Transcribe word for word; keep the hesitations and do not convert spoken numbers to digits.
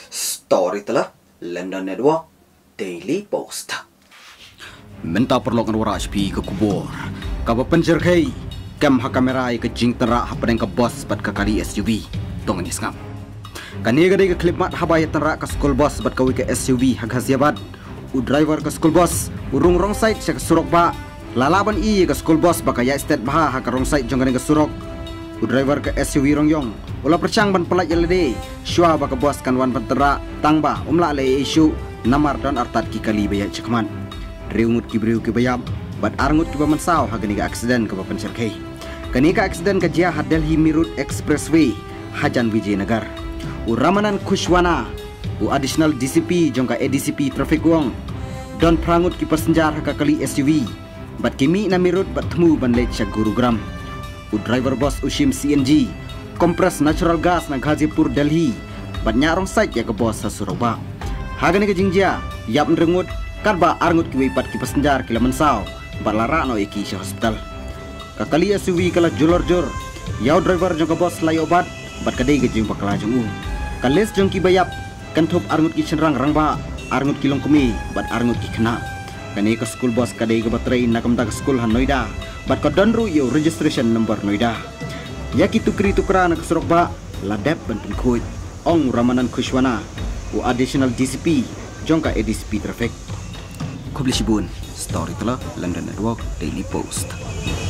Story telah London Network Daily Post. Minta perlokan wara H P ke kubur. Kaba penjer kai. Kam ha kamera ke jing tera ha padang ke bos bat ka kali S U V. Tong ni skam. Kani gade ke clip mat habaya tera ka school bus bat ka wi ke S U V ha ghaziabad. U driver ke school bus urung rong side sa surok ba. Lalaban i ke school bus ba ka ya state ba ha ka rong side jong ke surok. U driver ke S U V rong yong. Ula percang ban pelat yelede. Syua ba ka bos kan wan pantera tangba umla le isu namar dan artat ki kali baya cekman. Riungut ki briu ki bayam bat arngut ki bamansau ha gani ka accident ka papan cerkai. Kani ka accident ka jia Delhi Mirut Expressway Hajan Vijayanagar. U Ramanan Kushwana u additional D C P jong ka A D C P traffic wong don prangut ki passenger ha ka kali S U V bat kimi na Mirut bat temu ban lech sa Gurugram. U driver bus ushim C N G kompres natural gas na Ghazipur Delhi bat nyarong site ya ka bos sa Surabaya. Ha gani ka jingjia yap nrengut karba arngut ki wipat ki passenger kila mansau balara no iki sa hospital. Kakali S U V kala jolor-jor yaw driver jong ka bos lay obat bat kadai ke jing bakla jong u. Kales jong ki bayap kanthop arngut ki chenrang rangba arngut ki longkumi bat arngut ki khna. Kani ka school bus kadai ke batrai nakamda ka school han Noida bat ka donru yo registration number Noida. Ya ki tukri tukra na ka surok ba ladep ban pin ong Ramanan Kushwana u additional D C P jong ka A D C P traffic. Kubli Shibun, Story telah London Network Daily Post.